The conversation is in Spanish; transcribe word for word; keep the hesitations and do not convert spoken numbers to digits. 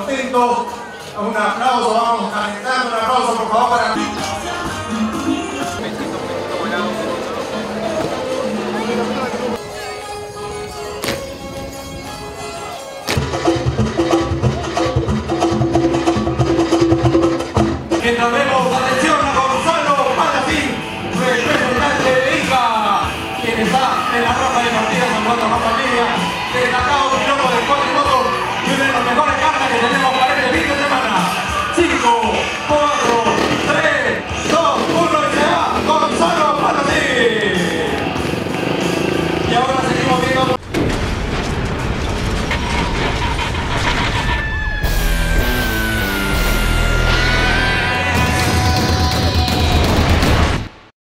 contentos. Un aplauso, vamos calentando, un aplauso por favor para ti.